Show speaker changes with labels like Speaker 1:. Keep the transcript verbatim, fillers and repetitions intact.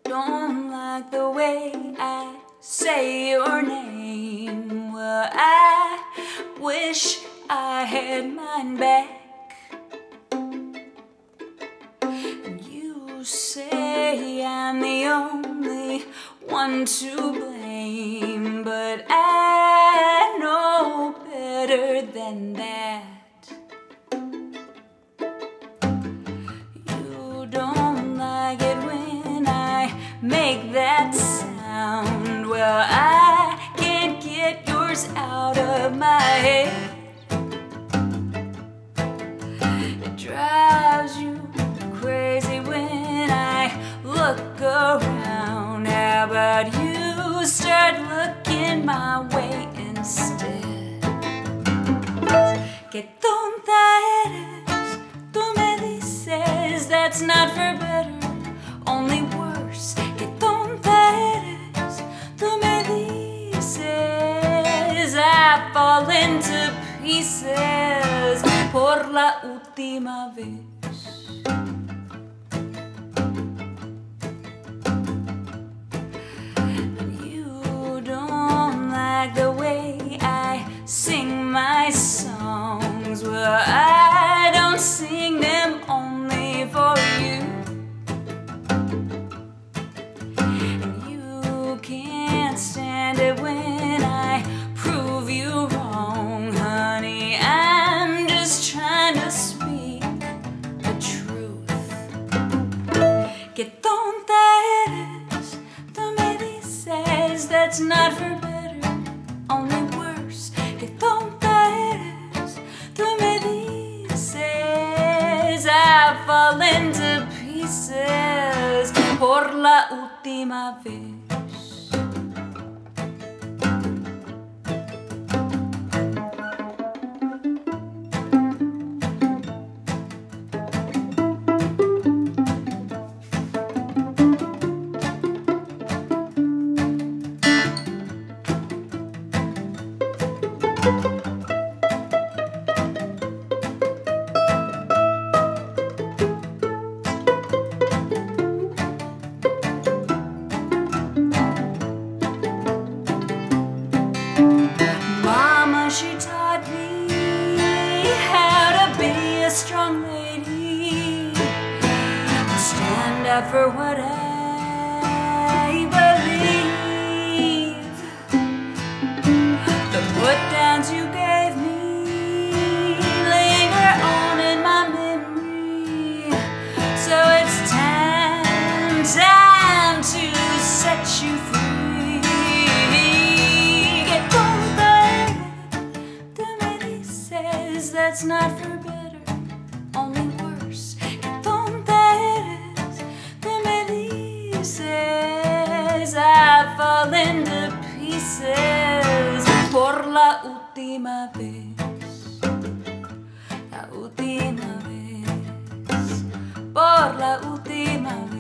Speaker 1: don't like the way I say your name. Well, I wish I had mine back. And you say I'm the only one to blame, but I know better than that. You don't like it when I make that sound. Well, I can't get yours out of my head. It drives you crazy when I look around. How about you start looking my way instead? Que tonta eres, tú me dices that's not for better, only worse. Que tonta eres, tú me dices I fall into pieces por la última vez. You don't like the way I sing my songs. Well, I don't sing them only for you. And you can't stand it when I prove you wrong, honey. I'm just trying to speak the truth. Que tonta eres, tú me dices that's not for better, only worse. Que tonta eres, tú me dices I fall into pieces por la última vez. She taught me how to be a strong lady, stand up for what I believe. The put-downs you gave me linger on in my memory, so it's time, time to set you free. That's not for better, only worse. Que tonta eres, tú me dices I fall into pieces por la última vez. La última vez, por la última vez.